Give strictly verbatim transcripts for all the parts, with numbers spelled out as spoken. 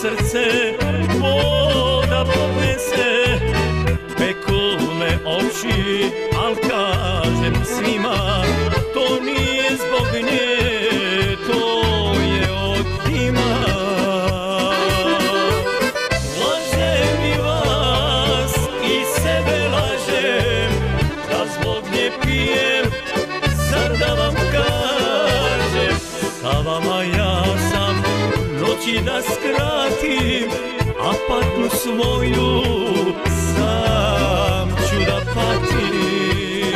srce voda podnese, peku me oči, al kažem svima, to nije zbog nje, to je od dima. Lažem i vas i sebe lažem, da zbog nje pijem, zar da vam kažem, sa vama ja sam noći da skratim, a patnju svoju sam ću da patim.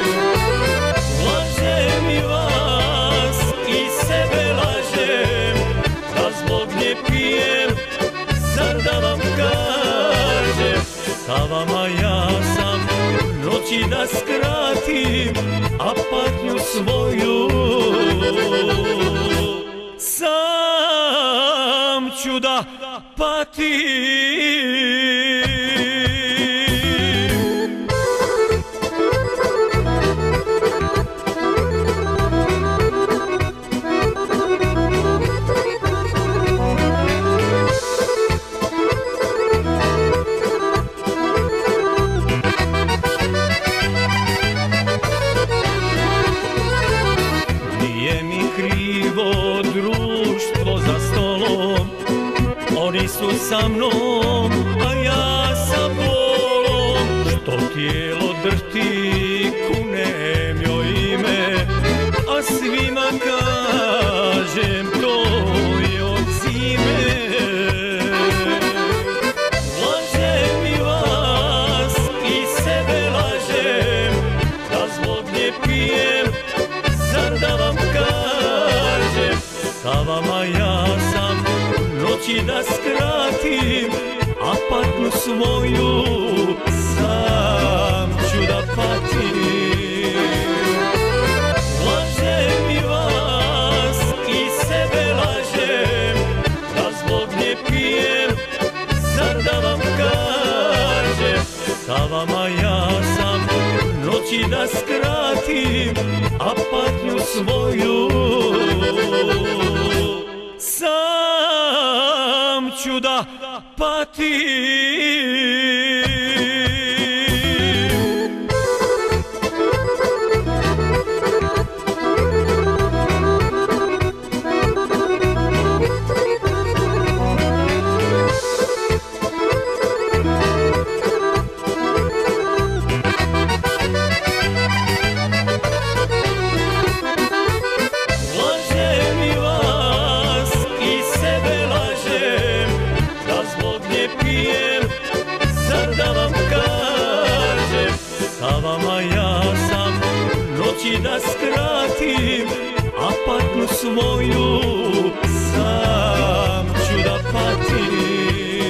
Lažem i vas i sebe lažem, da zbog nje pijem, zar da vam kažem, sa vama ja sam noći da skratim, a patnju svoju sam ću da patim. Nije mi krivo društvo za stolom, oni su sa mnom, a ja sa bolom, što tijelo drhti, kunem joj ime, a svima kažem to je od zime. Lažem i vas i sebe lažem, da zbog nje pijem, zar da vam kažem, sa vama ja sam noći da skratim, a patnju svoju sam ću da patim. Lažem i vas i sebe lažem, da zbog nje pijem, zar da vam kažem, sa vama ja sam noći da skratim, a patnju svoju sam ću da patim. Lažem i vas i sebe lažem, da zbog nje pijem, zar da vam kažem, sa vama ja sam noći da skratim, a patnju svoju sam ću da patim.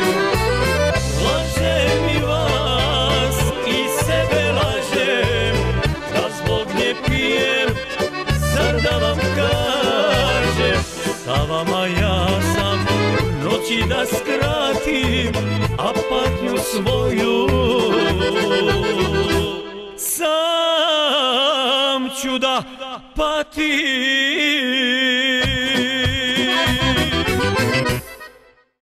Lažem i vas i sebe lažem, da zbog nje pijem, zar da vam kažem, sa vama ja sam noći da skratim, a patnju svoju sam ću da patim.